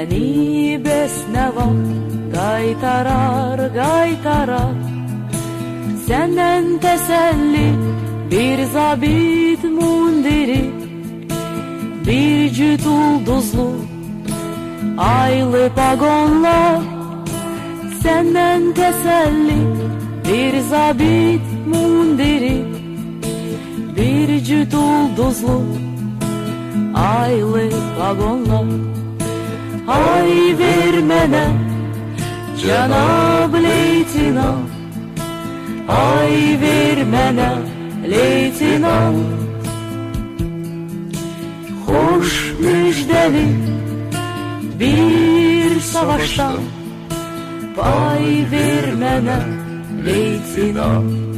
Məni bəs nə vaxt qaytarar səndən təsəlli bir zabit mundiri, bir cüt ulduzlu aylı pagonlar. Səndən təsəlli bir zabit mundiri, bir cüt ulduzlu aylı pagonlar. Ay ver mənə cənab leytinant, ay ver mənə leytinant. Xoş müjdəli bir savaşdan pay ver mənə leytinant.